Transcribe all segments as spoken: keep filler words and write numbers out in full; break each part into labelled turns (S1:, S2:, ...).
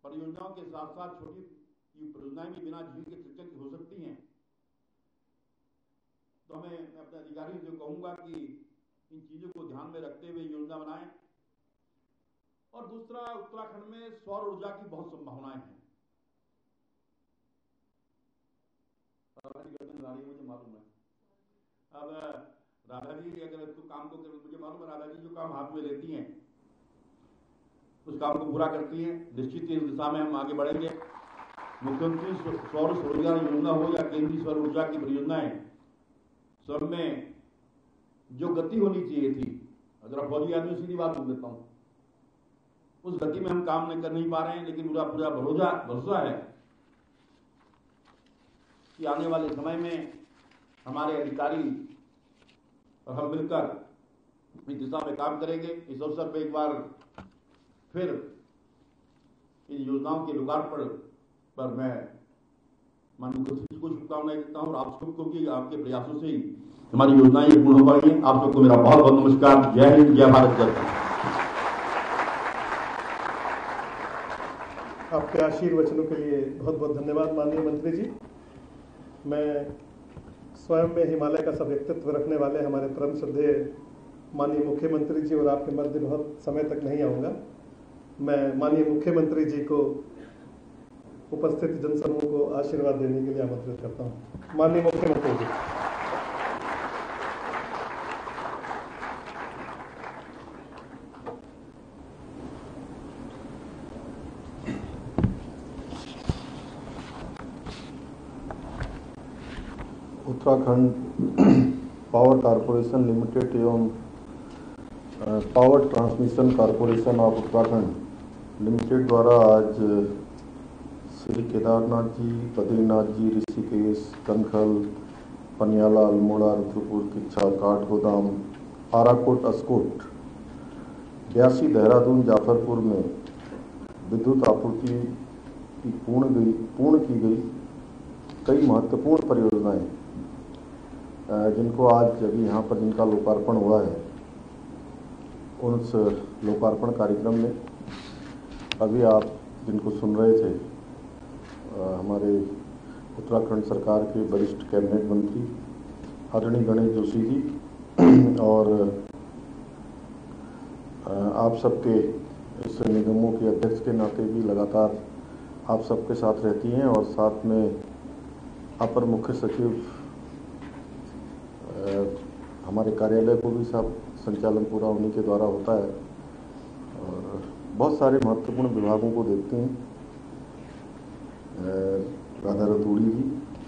S1: परियोजनाओं के साथ साथ छोटी परियोजनाएं भी बिना झील के सिंचन की हो सकती हैं। तो हमें मैं अपने अधिकारियों से कहूंगा कि इन चीजों को ध्यान में रखते हुए योजना बनाएं। और दूसरा, उत्तराखंड में सौर ऊर्जा की बहुत संभावनाएं हैं। मुझे मालूम है। अब राधा जी अगर तो काम को मुझे मालूम है, राधा जी जो काम हाथ में लेती हैं उस काम को पूरा करती हैं। निश्चित ही इस दिशा में हम आगे बढ़ेंगे। मुख्यमंत्री सौर रोजगार योजना हो या केंद्रीय सौर ऊर्जा की परियोजनाएं, सब में जो गति होनी चाहिए थी, अगर फौजी आदमी सीधी बात बोल देता हूं, उस गति में हम काम नहीं कर नहीं पा रहे हैं। लेकिन पूरा पूरा भरोसा भरोसा है कि आने वाले समय में हमारे अधिकारी और हम मिलकर इस दिशा में काम करेंगे। इस अवसर पर एक बार फिर इन योजनाओं के लोकार्पण पर मैं माननीय मुख्यमंत्री को शुभकामनाएं देता हूं और आप सबको भी आपके प्रयासों से ही हमारी योजनाएं पूर्ण हो पाई हैं। आप सबको मेरा बहुत बहुत नमस्कार। जय हिंद, जय भारत, जय भारत।
S2: आपके आशीर्वचनों के लिए बहुत बहुत धन्यवाद माननीय मंत्री जी। मैं स्वयं में हिमालय का सब व्यक्तित्व रखने वाले हमारे परम श्रद्धेय माननीय मुख्यमंत्री जी और आपके मध्य बहुत समय तक नहीं आऊँगा। मैं माननीय मुख्यमंत्री जी को उपस्थित जनसमूह को आशीर्वाद देने के लिए आमंत्रित करता हूँ। माननीय मुख्यमंत्री जी।
S3: उत्तराखंड पावर कॉरपोरेशन लिमिटेड एवं power transmission corporation of Uttarakhand limited द्वारा आज श्री केदारनाथ जी, बद्रीनाथ जी, ऋषिकेश, कनखल, पनियाला, अल्मोड़ा, रुद्रपुर, किच्छा, काठगोदाम, आराकोट, अस्कोट, ब्यासी, देहरादून, जाफरपुर में विद्युत आपूर्ति की पूर्ण गई पूर्ण की गई कई महत्वपूर्ण परियोजनाएं जिनको आज अभी यहाँ पर जिनका लोकार्पण हुआ है, उस लोकार्पण कार्यक्रम में अभी आप जिनको सुन रहे थे हमारे उत्तराखंड सरकार के वरिष्ठ कैबिनेट मंत्री आदरणीय गणेश जोशी जी और आप सबके इस निगमों के अध्यक्ष के नाते भी लगातार आप सबके साथ रहती हैं और साथ में अपर मुख्य सचिव हमारे कार्यालय को भी सब संचालन पूरा उन्हीं के द्वारा होता है और बहुत सारे महत्वपूर्ण विभागों को देखते हैं। राधा रतूड़ी जी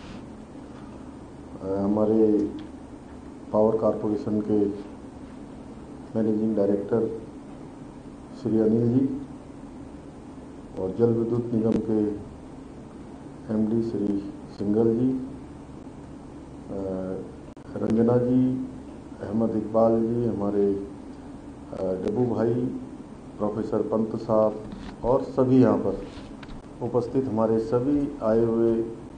S3: हमारे पावर कॉरपोरेशन के मैनेजिंग डायरेक्टर श्री अनिल जी और जल विद्युत निगम के एमडी श्री सिंगल जी, रंजना जी, अहमद इकबाल जी, हमारे डब्बू भाई, प्रोफेसर पंत साहब और सभी यहाँ पर उपस्थित हमारे सभी आए हुए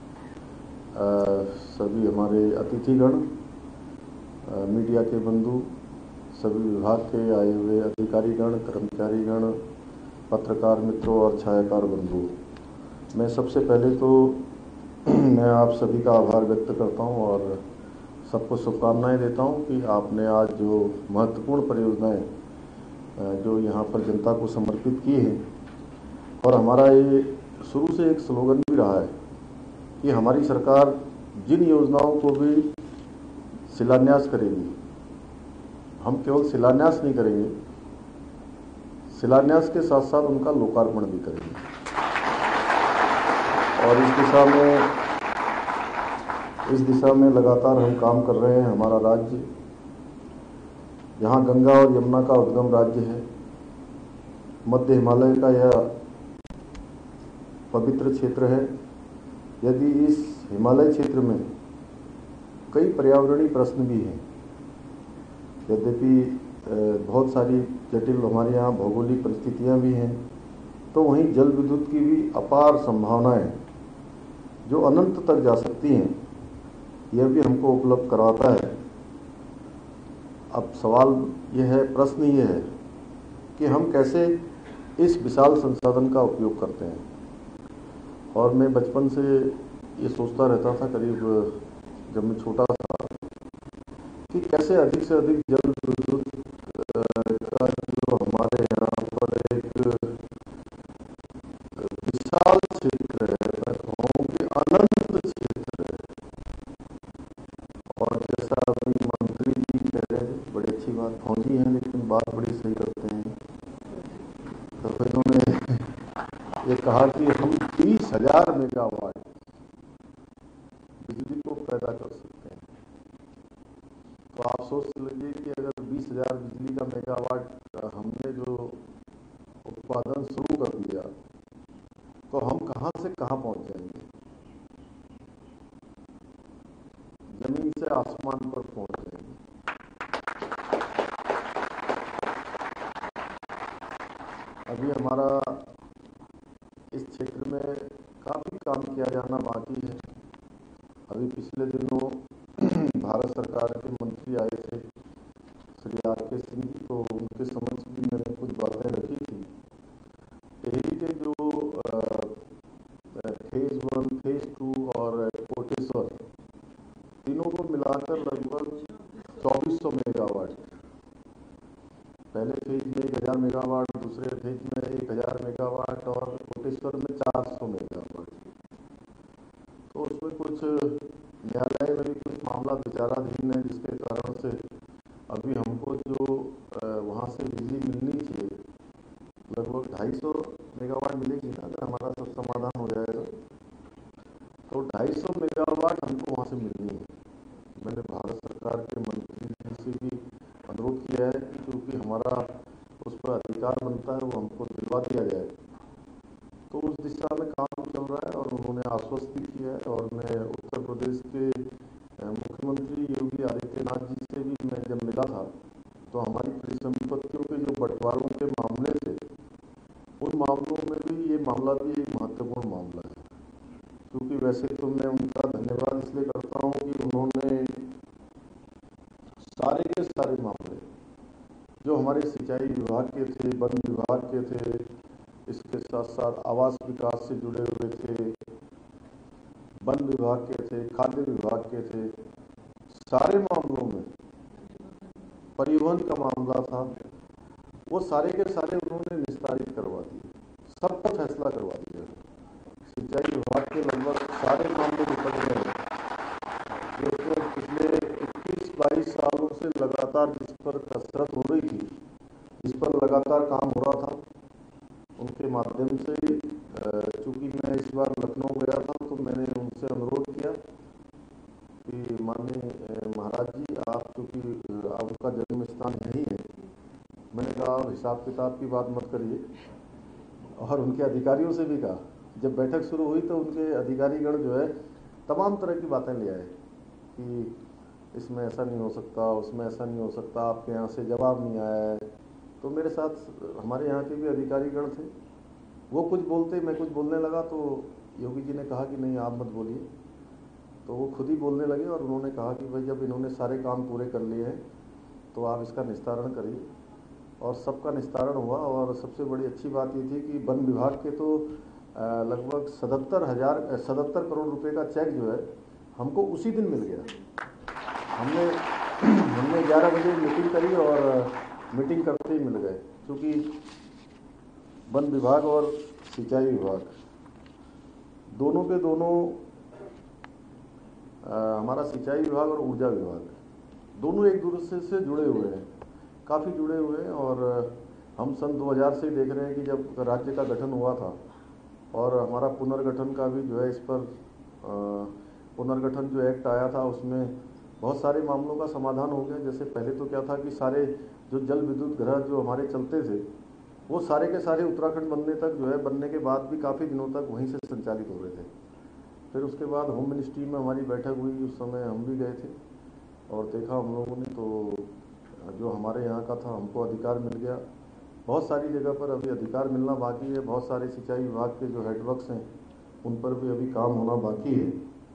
S3: सभी हमारे अतिथिगण, मीडिया के बंधु, सभी विभाग के आए हुए अधिकारीगण, कर्मचारीगण, पत्रकार मित्रों और छायाकार बंधु, मैं सबसे पहले तो मैं आप सभी का आभार व्यक्त करता हूं और सबको शुभकामनाएं देता हूं कि आपने आज जो महत्वपूर्ण परियोजनाएं जो यहां पर जनता को समर्पित की हैं और हमारा ये शुरू से एक स्लोगन भी रहा है कि हमारी सरकार जिन योजनाओं को भी शिलान्यास करेगी, हम केवल शिलान्यास नहीं करेंगे, शिलान्यास के साथ साथ उनका लोकार्पण भी करेंगे। और इस दिशा में इस दिशा में लगातार हम काम कर रहे हैं। हमारा राज्य यहाँ गंगा और यमुना का उद्गम राज्य है, मध्य हिमालय का यह पवित्र क्षेत्र है। यदि इस हिमालय क्षेत्र में कई पर्यावरणीय प्रश्न भी हैं, यद्यपि बहुत सारी जटिल हमारे यहाँ भौगोलिक परिस्थितियाँ भी हैं, तो वहीं जल विद्युत की भी अपार संभावनाएं जो अनंत तक जा सकती हैं, यह भी हमको उपलब्ध करवाता है। अब सवाल यह है, प्रश्न यह है कि हम कैसे इस विशाल संसाधन का उपयोग करते हैं। और मैं बचपन से ये सोचता रहता था, करीब जब मैं छोटा था, कि कैसे अधिक से अधिक जल विद्युत का जो हमारे यहाँ पर एक विशाल क्षेत्र है, मैं कहूँ कि अनंत क्षेत्र है। और जैसा अभी मंत्री जी कह रहे हैं, बड़ी अच्छी बात, फौजी हैं लेकिन बात बड़ी सही करते हैं। तो इन्होंने ये कहा कि हम तीस हजार मेगावाट बिजली को पैदा कर सकते हैं। तो आप सोच लीजिए कि अगर बीस हजार बिजली का मेगावाट हमने जो उत्पादन शुरू कर दिया, तो हम कहां से कहां पहुंच जाएंगे, जमीन से आसमान पर पहुंच जाएंगे। अभी हमारा इस क्षेत्र में काफी काम किया जाना बाकी है। अभी पिछले दिनों भारत सरकार के मंत्री आए थे, श्री आर के सिंह जी, तो उनके समक्ष भी मैंने कुछ बातें रखी थी। टिहरी के जो फेज वन, फेज टू और कोटेश्वर, तीनों को मिलाकर लगभग चौबीस सौ मेगावाट, पहले फेज में एक हजार मेगावाट, दूसरे फेज में एक हजार मेगावाट और कोटेश्वर में चार सौ मेगावाट। तो उसमें कुछ न्यायालय में भी कुछ मामला विचाराधीन है, जिसके कारण से अभी हमको जो वहाँ से बिजली मिलनी चाहिए, लगभग ढाई सौ मेगावाट मिलेगी ना, अगर हमारा सब समाधान हो जाएगा तो ढाई सौ मेगावाट हमको वहाँ से मिलनी है। मैंने भारत सरकार के मंत्री जी से भी अनुरोध किया है कि क्योंकि हमारा उस पर अधिकार बनता है, वो हमको दिलवा दिया जाए। तो उस दिशा में काम चल रहा है और उन्होंने आश्वस्त भी किया है। और मैं उत्तर प्रदेश के मुख्यमंत्री योगी आदित्यनाथ जी से भी मैं जब मिला था, तो हमारी परिसंपत्तियों के जो बंटवारों के मामले थे, उन मामलों में भी ये मामला भी एक महत्वपूर्ण मामला है। क्योंकि वैसे तो मैं उनका धन्यवाद इसलिए करता हूँ कि उन्होंने सारे के सारे मामले जो हमारे सिंचाई विभाग के थे, वन विभाग के थे, इसके साथ साथ आवास विकास से जुड़े हुए थे, वन विभाग के थे, खाद्य विभाग के थे, सारे मामलों में, परिवहन का मामला था, वो सारे के सारे उन्होंने निस्तारित करवा दिए, सबका फैसला करवा दिया। सिंचाई विभाग के लगभग सारे मामले निपट गए, जो पिछले इक्कीस बाईस सालों से लगातार जिस पर कसरत हो रही थी, जिस पर लगातार काम हो रहा था, उनके माध्यम से, चूंकि मैं इस बार लखनऊ गया था, तो मैंने उनसे अनुरोध किया कि माननीय महाराज जी, आप चूंकि आपका जन्म स्थान यही है, मैंने कहा हिसाब किताब की बात मत करिए। और उनके अधिकारियों से भी कहा, जब बैठक शुरू हुई तो उनके अधिकारीगण जो है तमाम तरह की बातें ले आए कि इसमें ऐसा नहीं हो सकता, उसमें ऐसा नहीं हो सकता, आपके यहाँ से जवाब नहीं आया है। तो मेरे साथ हमारे यहाँ के भी अधिकारीगण थे, वो कुछ बोलते, मैं कुछ बोलने लगा, तो योगी जी ने कहा कि नहीं आप मत बोलिए। तो वो खुद ही बोलने लगे और उन्होंने कहा कि भाई जब इन्होंने सारे काम पूरे कर लिए हैं तो आप इसका निस्तारण करिए। और सबका निस्तारण हुआ। और सबसे बड़ी अच्छी बात ये थी कि वन विभाग के तो लगभग सतहत्तर हज़ार सतहत्तर करोड़ रुपए का चेक जो है हमको उसी दिन मिल गया। हमने हमने ग्यारह बजे मीटिंग करी और मीटिंग करते ही मिल गए, क्योंकि वन विभाग और सिंचाई विभाग दोनों के दोनों, आ, हमारा सिंचाई विभाग और ऊर्जा विभाग दोनों एक दूसरे से जुड़े हुए हैं, काफ़ी जुड़े हुए हैं। और हम सन दो हज़ार से देख रहे हैं कि जब राज्य का गठन हुआ था और हमारा पुनर्गठन का भी जो है इस पर पुनर्गठन जो एक्ट आया था, उसमें बहुत सारे मामलों का समाधान हो गया। जैसे पहले तो क्या था कि सारे जो जल विद्युत घर जो हमारे चलते थे, वो सारे के सारे उत्तराखंड बनने तक जो है, बनने के बाद भी काफ़ी दिनों तक वहीं से संचालित हो रहे थे। फिर उसके बाद होम मिनिस्ट्री में हमारी बैठक हुई, उस समय हम भी गए थे और देखा हम लोगों ने, तो जो हमारे यहाँ का था हमको अधिकार मिल गया। बहुत सारी जगह पर अभी अधिकार मिलना बाकी है। बहुत सारे सिंचाई विभाग के जो हेडवर्क्स हैं उन पर भी अभी काम होना बाकी है।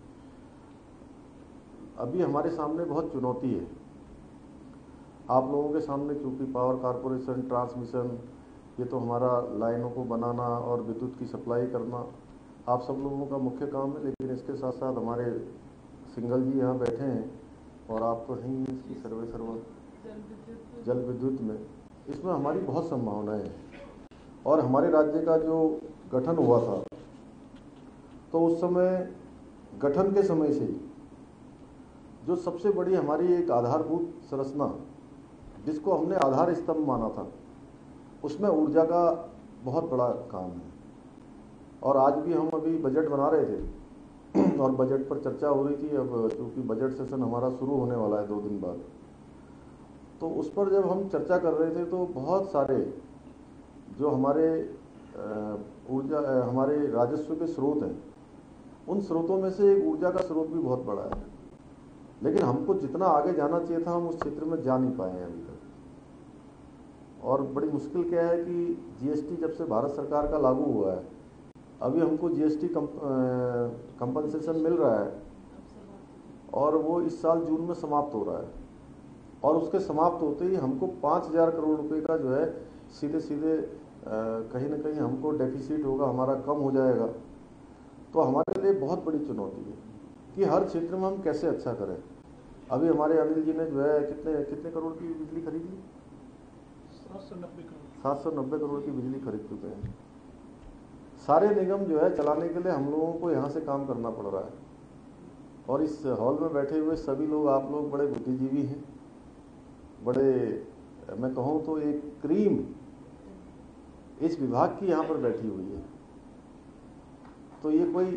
S3: अभी हमारे सामने बहुत चुनौती है। आप लोगों के सामने चूँकि पावर कॉरपोरेशन, ट्रांसमिशन, ये तो हमारा लाइनों को बनाना और विद्युत की सप्लाई करना, आप सब लोगों का मुख्य काम है, लेकिन इसके साथ साथ हमारे सिंगल जी यहाँ बैठे हैं और आप तो हैं ही इसकी सर्वे सर्वा जल विद्युत में, इसमें हमारी बहुत संभावनाएं हैं। और हमारे राज्य का जो गठन हुआ था तो उस समय गठन के समय से ही जो सबसे बड़ी हमारी एक आधारभूत संरचना जिसको हमने आधार स्तंभ माना था, उसमें ऊर्जा का बहुत बड़ा काम है। और आज भी हम अभी बजट बना रहे थे और बजट पर चर्चा हो रही थी। अब क्योंकि बजट सेशन हमारा शुरू होने वाला है दो दिन बाद, तो उस पर जब हम चर्चा कर रहे थे तो बहुत सारे जो हमारे ऊर्जा हमारे राजस्व के स्रोत हैं, उन स्रोतों में से एक ऊर्जा का स्रोत भी बहुत बड़ा है। लेकिन हमको जितना आगे जाना चाहिए था हम उस क्षेत्र में जा नहीं पाए हैं अभी तक। और बड़ी मुश्किल क्या है कि जीएसटी जब से भारत सरकार का लागू हुआ है, अभी हमको जीएसटी कंपनसेशन मिल रहा है और वो इस साल जून में समाप्त हो रहा है। और उसके समाप्त होते ही हमको पाँच हज़ार करोड़ रुपए का जो है सीधे सीधे कहीं ना कहीं हमको डेफिसिट होगा, हमारा कम हो जाएगा। तो हमारे लिए बहुत बड़ी चुनौती है कि हर क्षेत्र में हम कैसे अच्छा करें। अभी हमारे अनिल जी ने जो है कितने कितने करोड़ की बिजली खरीदी? सात सौ नब्बे करोड़ सात सौ नब्बे करोड़ की बिजली खरीद चुके हैं। सारे निगम जो है चलाने के लिए हम लोगों को यहाँ से काम करना पड़ रहा है। और इस हॉल में बैठे हुए सभी लोग, आप लोग बड़े बुद्धिजीवी हैं, बड़े मैं कहूँ तो एक क्रीम इस विभाग की यहाँ पर बैठी हुई है। तो ये कोई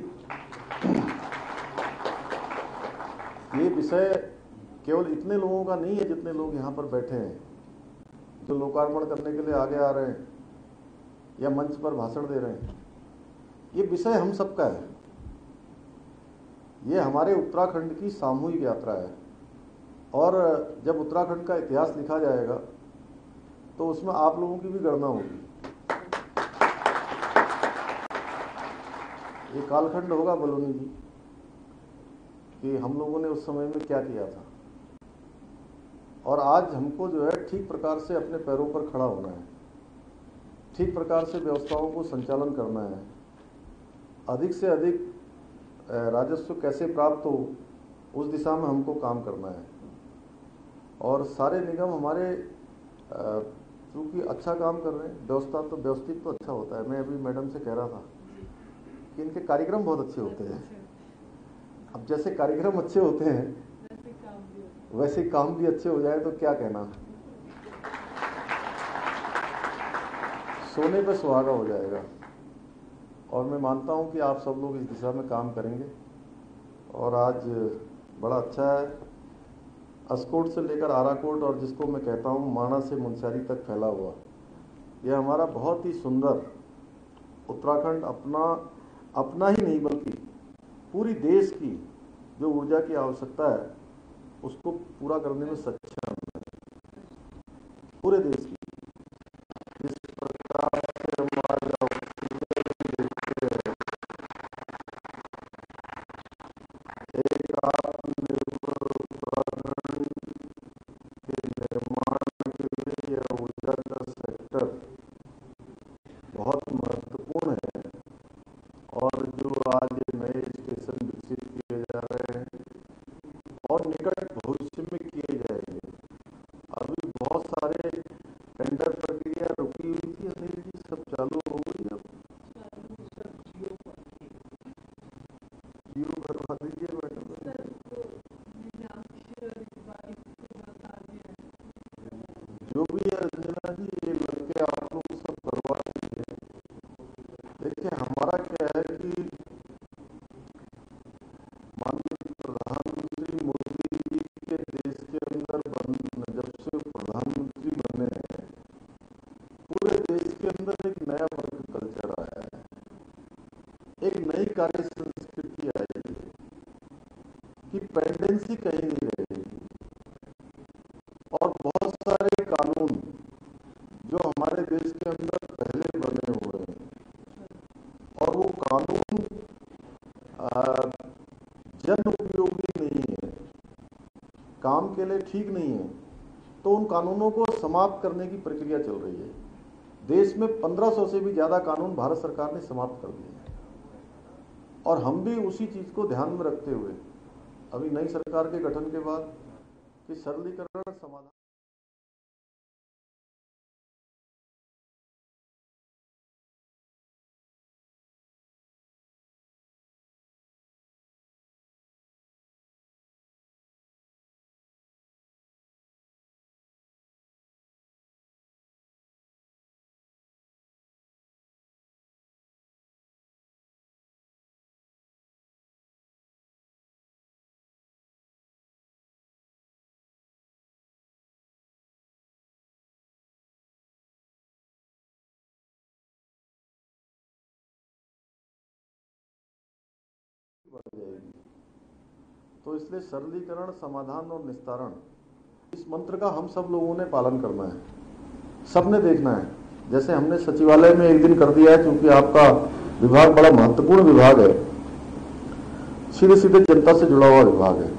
S3: ये विषय केवल इतने लोगों का नहीं है जितने लोग यहाँ पर बैठे हैं, जो लोकार्पण करने के लिए आगे आ रहे हैं या मंच पर भाषण दे रहे हैं। ये विषय हम सबका है। ये हमारे उत्तराखंड की सामूहिक यात्रा है। और जब उत्तराखंड का इतिहास लिखा जाएगा तो उसमें आप लोगों की भी गणना होगी। ये कालखंड होगा बलूनी जी कि हम लोगों ने उस समय में क्या किया था। और आज हमको जो है ठीक प्रकार से अपने पैरों पर खड़ा होना है, ठीक प्रकार से व्यवस्थाओं को संचालन करना है, अधिक से अधिक राजस्व कैसे प्राप्त हो उस दिशा में हमको काम करना है। और सारे निगम हमारे चूँकि अच्छा काम कर रहे हैं, व्यवस्था तो व्यवस्थित तो अच्छा होता है। मैं अभी मैडम से कह रहा था कि इनके कार्यक्रम बहुत अच्छे होते हैं। अब जैसे कार्यक्रम अच्छे होते हैं वैसे काम भी अच्छे हो जाए तो क्या कहना, सोने पे सुहागा हो जाएगा। और मैं मानता हूं कि आप सब लोग इस दिशा में काम करेंगे। और आज बड़ा अच्छा है, अस्कोट से लेकर आराकोट और जिसको मैं कहता हूं माना से मुनस्यारी तक फैला हुआ, यह हमारा बहुत ही सुंदर उत्तराखंड अपना अपना ही नहीं बल्कि पूरी देश की जो ऊर्जा की आवश्यकता है उसको पूरा करने में सक्षम है, पूरे देश की। जिस प्रकार से हमारे एक आत्मनिर्भर उत्तराखंड के निर्माण के लिए यह ऊर्जा का सेक्टर बहुत महत्वपूर्ण है। और जो आज नए स्टेशन विकसित किए जा रहे हैं और निकट भविष्य में किए जाएंगे, अभी बहुत सारे टेंडर प्रक्रिया रुकी हुई थी, अनिल जी सब चालू हो गई। अब जियो करवा दीजिए मैडम। जो भी है रंजना जी, ये लड़के आप लोग सब करवा दीजिए। देखिए हमारा क्या है कि माननीय प्रधानमंत्री मोदी जी के देश के अंदर जब से प्रधानमंत्री बने हैं, पूरे देश के अंदर एक नया वर्क कल्चर आया है, एक नई कार्य संस्कृति आई है कि पेंडेंसी कहीं नहीं रहेगी। और बहुत सारे कानून जो हमारे देश के अंदर पहले बने हुए हैं और वो कानून जन उपयोगी नहीं है, काम के लिए ठीक नहीं है, तो उन कानूनों को समाप्त करने की प्रक्रिया चल रही है। देश में पंद्रह सौ से भी ज्यादा कानून भारत सरकार ने समाप्त कर दिए हैं। और हम भी उसी चीज को ध्यान में रखते हुए अभी नई सरकार के गठन के बाद कि सरलीकरण समाधान बढ़ जाएगी। तो इसलिए सरलीकरण, समाधान और निस्तारण, इस मंत्र का हम सब लोगों ने पालन करना है, सबने देखना है। जैसे हमने सचिवालय में एक दिन कर दिया है, क्योंकि आपका विभाग बड़ा महत्वपूर्ण विभाग है, सीधे सीधे जनता से जुड़ा हुआ विभाग है।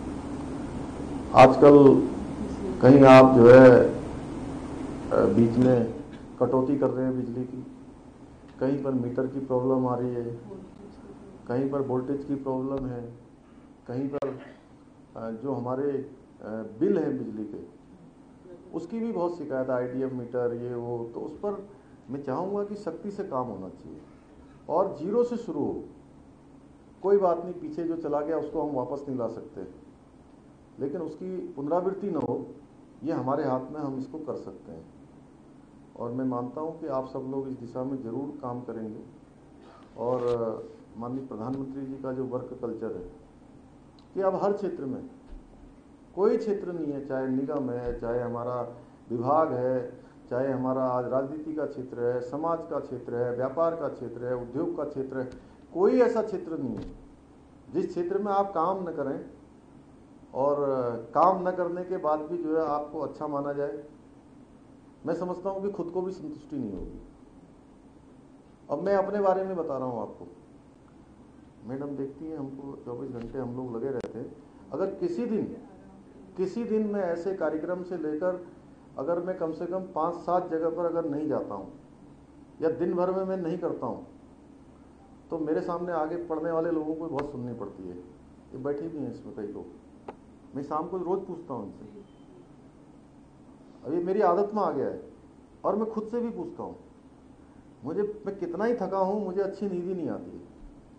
S3: आजकल कहीं आप जो है बीच में कटौती कर रहे हैं बिजली की, कहीं पर मीटर की प्रॉब्लम आ रही है, कहीं पर वोल्टेज की प्रॉब्लम है, कहीं पर जो हमारे बिल हैं बिजली के उसकी भी बहुत शिकायत, आईडीएफ मीटर ये वो। तो उस पर मैं चाहूँगा कि सख्ती से काम होना चाहिए और जीरो से शुरू हो। कोई बात नहीं, पीछे जो चला गया उसको हम वापस नहीं ला सकते, लेकिन उसकी पुनरावृत्ति न हो, ये हमारे हाथ में, हम इसको कर सकते हैं। और मैं मानता हूँ कि आप सब लोग इस दिशा में जरूर काम करेंगे। और माननीय प्रधानमंत्री जी का जो वर्क कल्चर है कि अब हर क्षेत्र में, कोई क्षेत्र नहीं है, चाहे निगम है, चाहे हमारा विभाग है, चाहे हमारा आज राजनीति का क्षेत्र है, समाज का क्षेत्र है, व्यापार का क्षेत्र है, उद्योग का क्षेत्र है, कोई ऐसा क्षेत्र नहीं है जिस क्षेत्र में आप काम न करें और काम न करने के बाद भी जो है आपको अच्छा माना जाए। मैं समझता हूँ कि खुद को भी संतुष्टि नहीं होगी। अब मैं अपने बारे में बता रहा हूँ आपको। मैडम देखती हैं हमको, चौबीस घंटे हम लोग लगे रहते हैं। अगर किसी दिन किसी दिन मैं ऐसे कार्यक्रम से लेकर अगर मैं कम से कम पाँच सात जगह पर अगर नहीं जाता हूँ या दिन भर में मैं नहीं करता हूँ, तो मेरे सामने आगे पढ़ने वाले लोगों को बहुत सुननी पड़ती है। ये बैठे भी हैं इसमें कई लोग, मैं शाम को रोज पूछता हूँ इनसे। अब ये मेरी आदत में आ गया है और मैं खुद से भी पूछता हूँ, मुझे मैं कितना ही थका हूँ, मुझे अच्छी नींद ही नहीं आती है।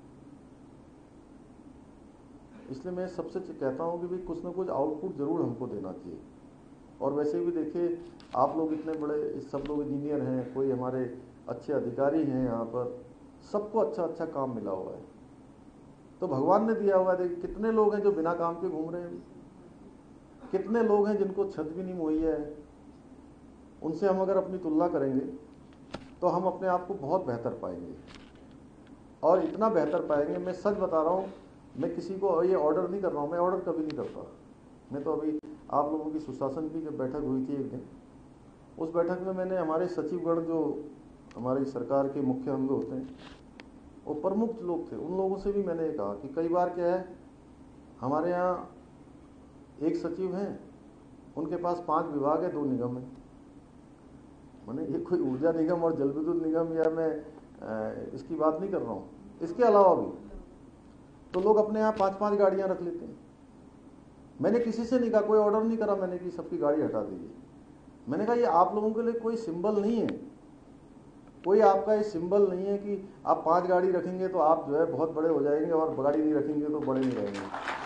S3: इसलिए मैं सबसे कहता हूँ कि भाई कुछ ना कुछ आउटपुट जरूर हमको देना चाहिए। और वैसे भी देखिए, आप लोग इतने बड़े, सब लोग इंजीनियर हैं, कोई हमारे अच्छे अधिकारी हैं यहाँ पर, सबको अच्छा अच्छा काम मिला हुआ है। तो भगवान ने दिया हुआ है। देखिए कितने लोग हैं जो बिना काम के घूम रहे हैं, कितने लोग हैं जिनको छत भी नहीं मुहैया है। उनसे हम अगर अपनी तुलना करेंगे तो हम अपने आप को बहुत बेहतर पाएंगे, और इतना बेहतर पाएंगे, मैं सच बता रहा हूँ। मैं किसी को ये ऑर्डर नहीं कर रहा हूँ, मैं ऑर्डर कभी नहीं करता। मैं तो अभी आप लोगों की सुशासन की जब बैठक हुई थी एक दिन, उस बैठक में मैंने हमारे सचिवगण, जो हमारी सरकार के मुख्य अंग होते हैं, वो प्रमुख लोग थे, उन लोगों से भी मैंने कहा कि कई बार क्या है, हमारे यहाँ एक सचिव हैं, उनके पास पांच विभाग है, दो निगम है। मैंने ये कोई ऊर्जा निगम और जल विद्युत निगम या मैं इसकी बात नहीं कर रहा हूँ, इसके अलावा भी तो लोग अपने यहाँ पांच पांच गाड़ियां रख लेते हैं। मैंने किसी से नहीं कहा, कोई ऑर्डर नहीं करा मैंने कि सबकी गाड़ी हटा दीजिए। मैंने कहा ये आप लोगों के लिए कोई सिंबल नहीं है, कोई आपका ये सिंबल नहीं है कि आप पांच गाड़ी रखेंगे तो आप जो है बहुत बड़े हो जाएंगे और गाड़ी नहीं रखेंगे तो बड़े नहीं रहेंगे।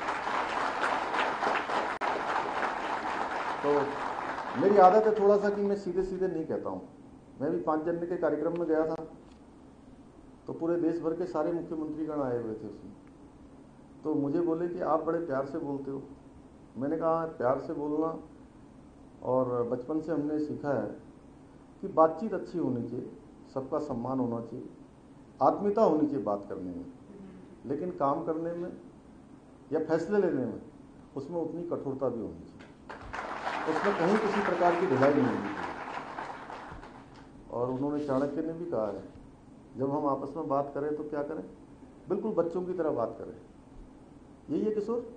S3: तो मेरी आदत है थोड़ा सा कि मैं सीधे सीधे नहीं कहता हूँ। मैं भी पाँच जनवरी के कार्यक्रम में गया था, तो पूरे देश भर के सारे मुख्यमंत्रीगण आए हुए थे उसमें। तो मुझे बोले कि आप बड़े प्यार से बोलते हो। मैंने कहा प्यार से बोलना, और बचपन से हमने सीखा है कि बातचीत अच्छी होनी चाहिए, सबका सम्मान होना चाहिए, आत्मीयता होनी चाहिए बात करने में, लेकिन काम करने में या फैसले लेने में उसमें उतनी कठोरता भी होनी चाहिए, उसमें कहीं किसी प्रकार की ढिलाई नहीं होनी चाहिए। और उन्होंने, चाणक्य ने भी कहा है, जब हम आपस में बात करें तो क्या करें, बिल्कुल बच्चों की तरह बात करें। यही है किशोर,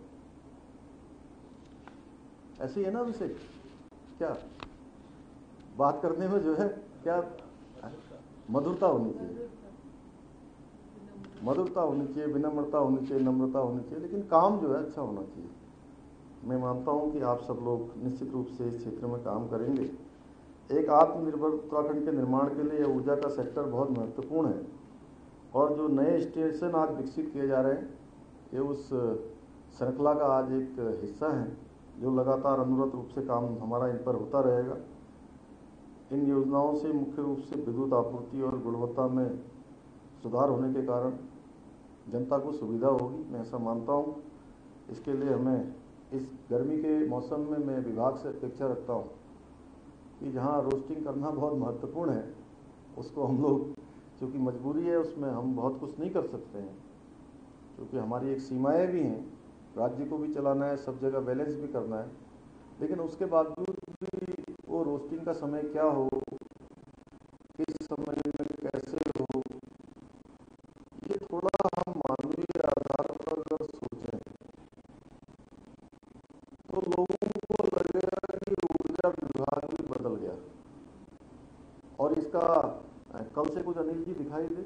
S3: ऐसे ही है ना अभिषेक? क्या बात करने में जो है क्या मधुरता होनी चाहिए। मधुरता होनी चाहिए, विनम्रता होनी चाहिए, नम्रता होनी चाहिए, लेकिन काम जो है अच्छा होना चाहिए। मैं मानता हूं कि आप सब लोग निश्चित रूप से इस क्षेत्र में काम करेंगे। एक आत्मनिर्भर उत्तराखंड के निर्माण के लिए ऊर्जा का सेक्टर बहुत महत्वपूर्ण है और जो नए स्टेशन आज विकसित किए जा रहे हैं ये उस श्रृंखला का आज एक हिस्सा है जो लगातार अनुरत रूप से काम हमारा इन पर होता रहेगा। इन योजनाओं से मुख्य रूप से विद्युत आपूर्ति और गुणवत्ता में सुधार होने के कारण जनता को सुविधा होगी, मैं ऐसा मानता हूँ। इसके लिए हमें इस गर्मी के मौसम में मैं विभाग से अपेक्षा रखता हूँ कि जहाँ रोस्टिंग करना बहुत महत्वपूर्ण है उसको हम लोग, क्योंकि मजबूरी है उसमें हम बहुत कुछ नहीं कर सकते हैं, क्योंकि हमारी एक सीमाएं भी हैं, राज्य को भी चलाना है, सब जगह बैलेंस भी करना है, लेकिन उसके बावजूद भी वो रोस्टिंग का समय क्या हो, किस समय में कैसे हो, ये थोड़ा हम मानवीय आधार पर अगर सोचें तो लोगों को लगेगा कि ऊर्जा विभाग भी बदल गया। और इसका कल से कुछ अनिल जी दिखाई दे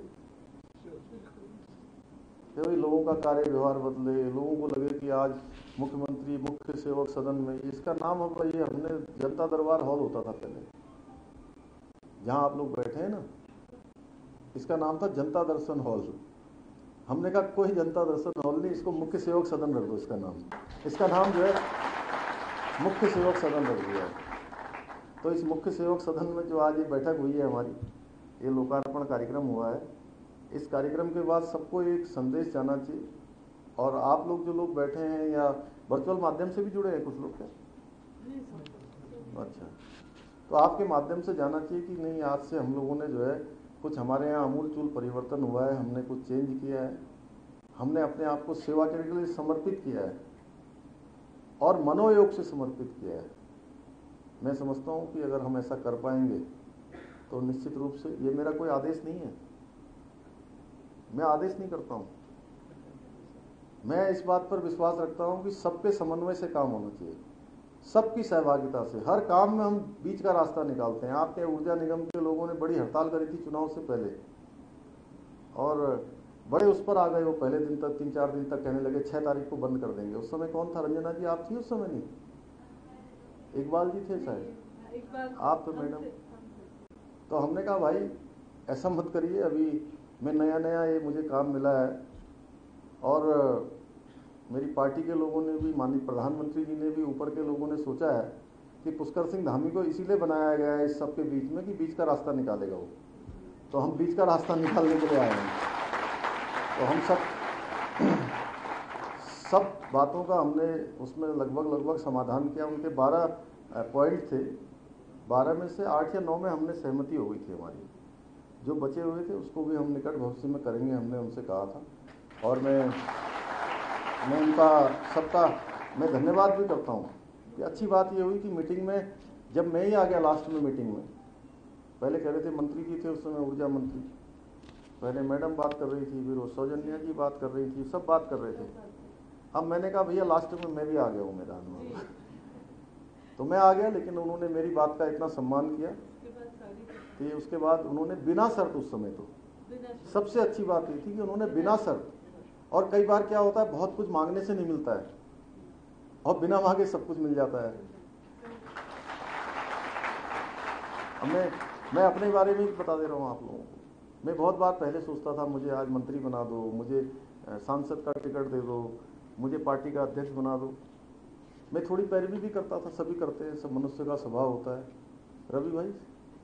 S3: कि भाई लोगों का कार्य व्यवहार बदले, लोगों को लगे कि आज मुख्यमंत्री मुख्य सेवक सदन में, इसका नाम अब ये हमने जनता दरबार हॉल होता था पहले, जहां आप लोग बैठे हैं ना, इसका नाम था जनता दर्शन हॉल। हमने कहा कोई जनता दर्शन हॉल नहीं, इसको मुख्य सेवक सदन रख दो, इसका नाम इसका नाम जो है मुख्य सेवक सदन रख दिया है। तो इस मुख्य सेवक सदन में जो आज ये बैठक हुई है हमारी, ये लोकार्पण कार्यक्रम हुआ है, इस कार्यक्रम के बाद सबको एक संदेश जाना चाहिए। और आप लोग जो लोग बैठे हैं या वर्चुअल माध्यम से भी जुड़े हैं कुछ लोग, क्या अच्छा, तो आपके माध्यम से जाना चाहिए कि नहीं, आज से हम लोगों ने जो है कुछ हमारे यहाँ अमूलचूल परिवर्तन हुआ है, हमने कुछ चेंज किया है, हमने अपने आप को सेवा करने के लिए समर्पित किया है और मनोयोग से समर्पित किया है। मैं समझता हूँ कि अगर हम ऐसा कर पाएंगे तो निश्चित रूप से, ये मेरा कोई आदेश नहीं है, मैं आदेश नहीं करता हूँ, मैं इस बात पर विश्वास रखता हूँ कि सबके समन्वय से काम होना चाहिए, सबकी सहभागिता से। हर काम में हम बीच का रास्ता निकालते हैं। आपके ऊर्जा निगम के लोगों ने बड़ी हड़ताल करी थी चुनाव से पहले और बड़े उस पर आ गए, वो पहले दिन तक, तीन चार दिन तक कहने लगे छह तारीख को बंद कर देंगे। उस समय कौन था? रंजना जी आप थी उस समय? नहीं, इकबाल जी थे शायद, आप तो मैडम। तो हमने कहा भाई ऐसा मत करिए, अभी मैं नया नया ये मुझे काम मिला है और मेरी पार्टी के लोगों ने भी, माननीय प्रधानमंत्री जी ने भी, ऊपर के लोगों ने सोचा है कि पुष्कर सिंह धामी को इसीलिए बनाया गया है इस सब के बीच में कि बीच का रास्ता निकालेगा वो। तो हम बीच का रास्ता निकालने के लिए आए हैं। तो हम सब सब बातों का हमने उसमें लगभग लगभग समाधान किया। उनके बारह पॉइंट थे, बारह में से आठ या नौ में हमने सहमति हो गई थी हमारी, जो बचे हुए थे उसको भी हम निकट भविष्य में करेंगे, हमने उनसे कहा था। और मैं मैं उनका सबका मैं धन्यवाद भी करता हूँ कि अच्छी बात ये हुई कि मीटिंग में जब मैं ही आ गया लास्ट में मीटिंग में, पहले कह रहे थे मंत्री जी थे उस समय ऊर्जा मंत्री, पहले मैडम बात कर रही थी, फिर वो सौजन्या जी बात कर रही थी, सब बात कर रहे थे। अब मैंने कहा भैया लास्ट में मैं भी आ गया हूँ मैदान में, तो मैं आ गया, लेकिन उन्होंने मेरी बात का इतना सम्मान किया कि उसके बाद उन्होंने बिना शर्त, उस समय तो सबसे अच्छी बात ये थी कि उन्होंने बिना शर्त, और कई बार क्या होता है बहुत कुछ मांगने से नहीं मिलता है और बिना मांगे सब कुछ मिल जाता है। मैं मैं अपने बारे में बता दे रहा हूँ आप लोगों को, मैं बहुत बार पहले सोचता था मुझे आज मंत्री बना दो, मुझे सांसद का टिकट दे दो, मुझे पार्टी का अध्यक्ष बना दो। मैं थोड़ी पैरवी भी करता था, सभी करते हैं, सब मनुष्य का स्वभाव होता है रवि भाई।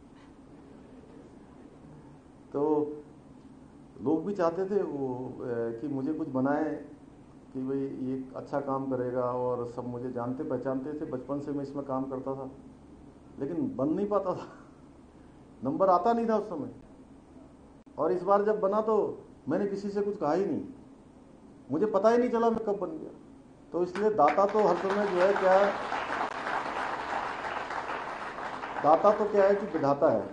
S3: तो लोग भी चाहते थे वो कि मुझे कुछ बनाए कि भाई ये अच्छा काम करेगा, और सब मुझे जानते पहचानते थे, बचपन से मैं इसमें काम करता था, लेकिन बन नहीं पाता था, नंबर आता नहीं था उस समय। और इस बार जब बना तो मैंने किसी से कुछ कहा ही नहीं, मुझे पता ही नहीं चला मैं कब बन गया। तो इसलिए दाता तो हर समय जो है क्या है, दाता तो क्या है कि विधाता है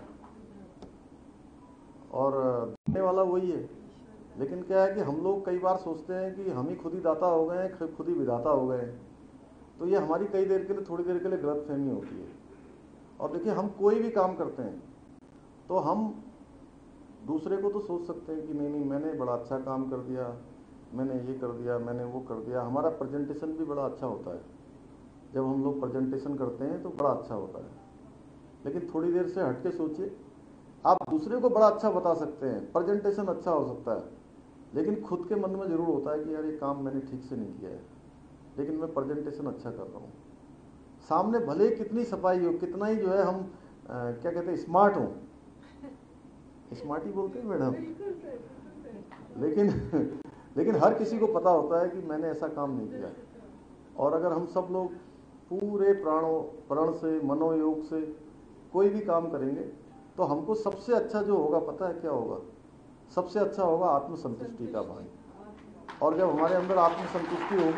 S3: और देने वाला वही है। लेकिन क्या है कि हम लोग कई बार सोचते हैं कि हम ही खुद ही दाता हो गए हैं, खुद ही विधाता हो गए हैं, तो ये हमारी कई देर के लिए, थोड़ी देर के लिए गलतफहमी होती है। और देखिए हम कोई भी काम करते हैं तो हम दूसरे को तो सोच सकते हैं कि नहीं नहीं मैंने बड़ा अच्छा काम कर दिया, मैंने ये कर दिया, मैंने वो कर दिया। हमारा प्रेजेंटेशन भी बड़ा अच्छा होता है, जब हम लोग प्रेजेंटेशन करते हैं तो बड़ा अच्छा होता है। लेकिन थोड़ी देर से हट के सोचिए, आप दूसरे को बड़ा अच्छा बता सकते हैं, प्रेजेंटेशन अच्छा हो सकता है, लेकिन खुद के मन में जरूर होता है कि यार ये काम मैंने ठीक से नहीं किया है, लेकिन मैं प्रेजेंटेशन अच्छा कर रहा हूँ। सामने भले कितनी सफाई हो, कितना ही जो है हम आ, क्या कहते हैं स्मार्ट हो, स्मार्ट ही बोलते हैं मैडम, लेकिन लेकिन हर किसी को पता होता है कि मैंने ऐसा काम नहीं किया। और अगर हम सब लोग पूरे प्राणों प्रण से, मनोयोग से कोई भी काम करेंगे तो हमको सबसे अच्छा जो होगा पता है क्या होगा? सबसे अच्छा होगा आत्मसंतुष्टि का भान। और जब हमारे अंदर आत्मसंतुष्टि होगी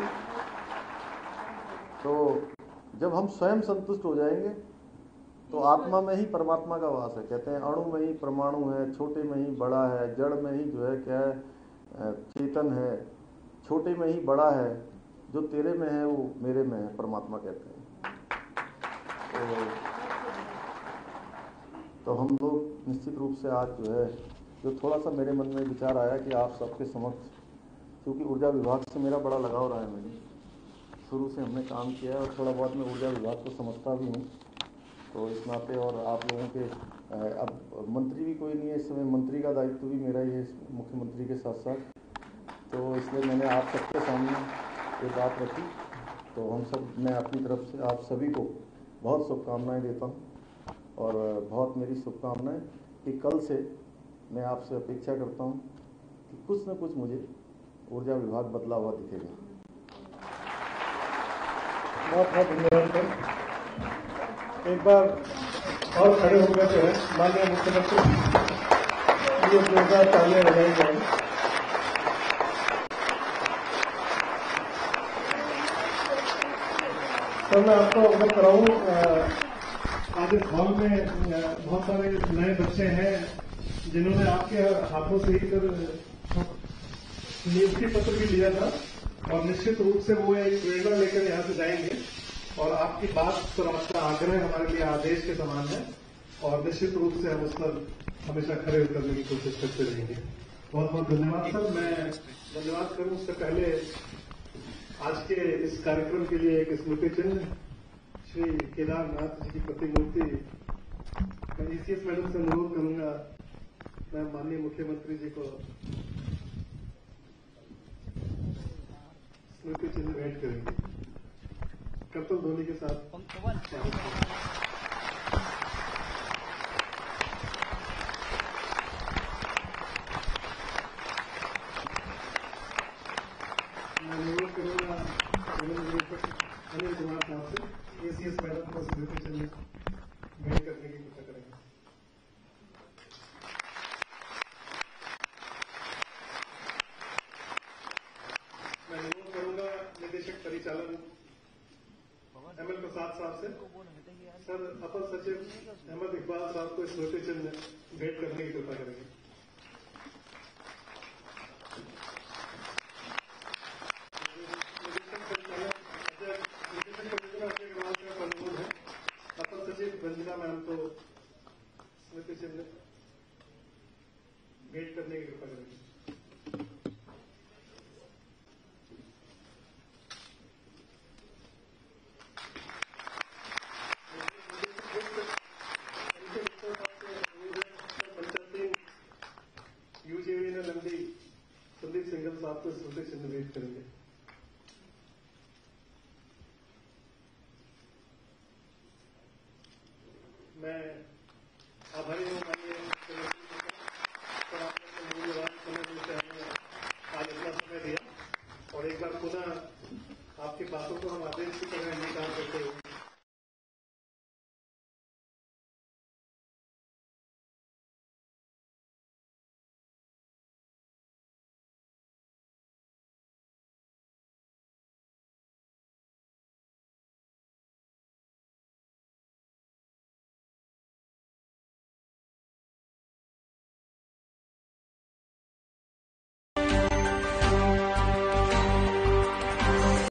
S3: तो जब हम स्वयं संतुष्ट हो जाएंगे तो आत्मा में ही परमात्मा का वास है। कहते हैं अणु में ही परमाणु है, छोटे में ही बड़ा है, जड़ में ही जो है क्या है चेतन है, छोटे में ही बड़ा है, जो तेरे में है वो मेरे में है, परमात्मा कहते हैं। तो, तो हम लोग निश्चित रूप से आज जो है जो थोड़ा सा मेरे मन में विचार आया कि आप सबके समक्ष, क्योंकि ऊर्जा विभाग से मेरा बड़ा लगाव रहा है, मैंने शुरू से हमने काम किया है और थोड़ा बहुत मैं ऊर्जा विभाग को समझता भी हूँ, तो इस नाते और आप लोगों के अब मंत्री भी कोई नहीं है इस समय, मंत्री का दायित्व भी मेरा ही है मुख्यमंत्री के साथ साथ, तो इसलिए मैंने आप सबके सामने ये बात रखी। तो हम सब, मैं अपनी तरफ से आप सभी को बहुत शुभकामनाएं देता हूँ और बहुत मेरी शुभकामनाएं कि कल से मैं आपसे अपेक्षा करता हूँ कि कुछ न कुछ मुझे ऊर्जा विभाग बदला हुआ दिखेगा।
S2: बहुत बहुत धन्यवाद सर। एक बार और खड़े होकर जो है माननीय मुख्यमंत्री ये जोरदार तालियां बजाई जाएंगी। तो मैं आपको अवगत कराऊं, आज इस हॉल में बहुत सारे नए बच्चे हैं जिन्होंने आपके हाथों से ही कर नियुक्ति पत्र भी लिया था और निश्चित रूप से वो एक प्रेरणा लेकर यहाँ से जाएंगे और आपकी बात पर आपका आग्रह हमारे लिए आदेश के समान है और निश्चित रूप से हम उस पर हमेशा खड़े उतरने की कोशिश करते रहेंगे। बहुत बहुत धन्यवाद सर। मैं धन्यवाद करूं उससे पहले आज के इस कार्यक्रम के लिए एक स्मृति चिन्ह श्री केदारनाथ जी की प्रतिमूर्ति मैं ईसीएस मैडम से अनुरोध करूंगा, मैं माननीय मुख्यमंत्री जी को स्मृति चिन्ह भेंट करेंगे कर्तव्य ध्वनि के साथ। मैं अनुरोध करूंगा अनिल कुमार साहब से एसीएस मैडम को स्मृति चिन्ह भेंट करने की कृपा करेंगे। मैं अनुरोध करूंगा निदेशक परिचालन एम एल प्रसाद साहब से सर अपर सचिव अहमद इकबाल साहब को स्मृति चिन्ह भेंट करने की कृपा करेंगे। अनुरोध है अपर सचिव रंजना मैम को स्मृति चिन्ह भेंट करने की कृपा करेंगे। संदीप सिंघल साहब को स्मृति चिन्ह भेंट करेंगे। मैं आभारी हूँ माननीय पर आपने मूल्यवान समय से हमें आज इतना समय दिया और एक बार पुनः आपके बातों को हम आदेश की तरह अंगीकार करते हुए